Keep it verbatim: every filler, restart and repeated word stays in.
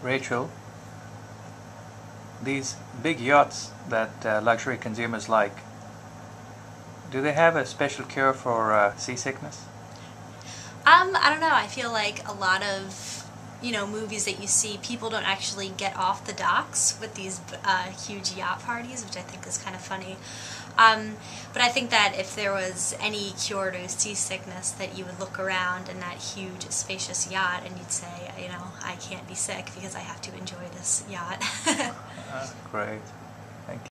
Rachel, these big yachts that uh, luxury consumers like, do they have a special cure for uh, seasickness? Um, I don't know. I feel like a lot of, you know, movies that you see, people don't actually get off the docks with these uh, huge yacht parties, which I think is kind of funny. Um, but I think that if there was any cure to seasickness, that you would look around in that huge, spacious yacht and you'd say, you know, I can't be sick because I have to enjoy this yacht. Uh, great.